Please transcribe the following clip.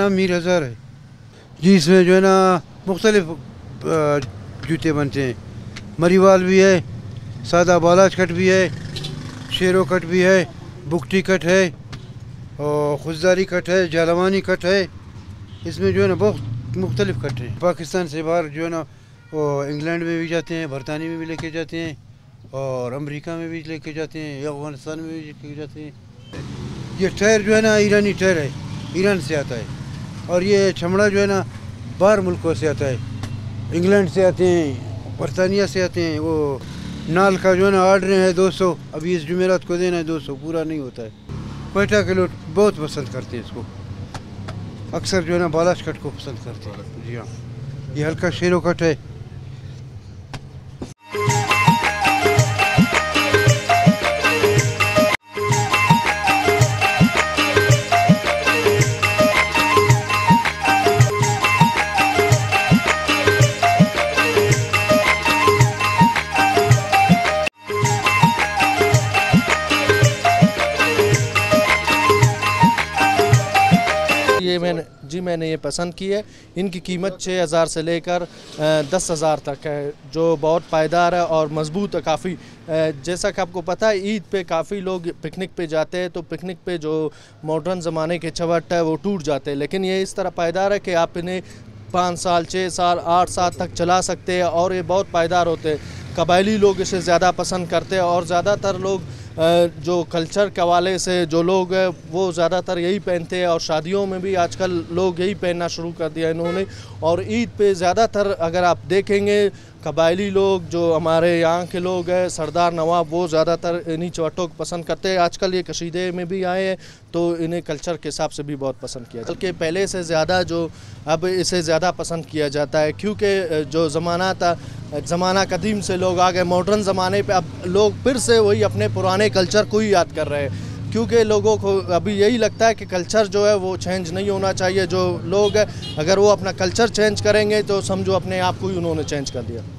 नाम मीर हज़ार है जी। इसमें जो है ना मुख्तलिफ जूते बनते हैं। मरीवाल भी है, सादा बालाज कट भी है, शेरो कट भी है, बुकटी कट है और खुशदारी कट है, जालवानी कट है। इसमें जो है ना बहुत मुख्तलिफ कट हैं। पाकिस्तान से बाहर जो है ना वो इंग्लैंड में भी जाते हैं, बरतानिया में भी लेके जाते हैं और अमेरिका में भी लेके जाते हैं, अफगानिस्तान में भी लेके जाते हैं। ये टायर जो है ना ईरानी टायर है, ईरान से आता है। और ये चमड़ा जो है ना बाहर मुल्कों से आता है, इंग्लैंड से आते हैं, बरतानिया से आते हैं। वो नाल का जो है ना ऑर्डर है 200, अभी इस जुमेरात को देना है 200, पूरा नहीं होता है। क्वेटा के लोग बहुत पसंद करते हैं इसको, अक्सर जो है ना बालाज कट को पसंद करते हैं। जी हाँ, ये हल्का शेरो कट है। मैंने ये पसंद की है। इनकी कीमत 6,000 से लेकर 10,000 तक है, जो बहुत पायदार है और मज़बूत है काफ़ी। जैसा कि आपको पता है ईद पे काफ़ी लोग पिकनिक पे जाते हैं, तो पिकनिक पे जो मॉडर्न ज़माने के चवट है वो टूट जाते हैं, लेकिन ये इस तरह पायदार है कि आप इन्हें 5 साल 6 साल 8 साल तक चला सकते हैं और ये बहुत पायदार होते हैं। कबायली लोग इसे ज़्यादा पसंद करते हैं और ज़्यादातर लोग जो कल्चर के हवाले से जो लोग हैं वो ज़्यादातर यही पहनते हैं और शादियों में भी आजकल लोग यही पहनना शुरू कर दिया इन्होंने। और ईद पे ज़्यादातर अगर आप देखेंगे कबायली लोग जो हमारे यहाँ के लोग हैं, सरदार नवाब, वो ज़्यादातर इन्हीं चवटों को पसंद करते हैं। आजकल ये कशीदे में भी आए हैं तो इन्हें कल्चर के हिसाब से भी बहुत पसंद किया, बल्कि पहले से ज़्यादा जो अब इसे ज़्यादा पसंद किया जाता है, क्योंकि जो ज़माना था, ज़माना कदीम से लोग आ गए मॉडर्न ज़माने पे, अब लोग फिर से वही अपने पुराने कल्चर को ही याद कर रहे हैं। क्योंकि लोगों को अभी यही लगता है कि कल्चर जो है वो चेंज नहीं होना चाहिए। जो लोग हैं अगर वो अपना कल्चर चेंज करेंगे तो समझो अपने आप को ही उन्होंने चेंज कर दिया।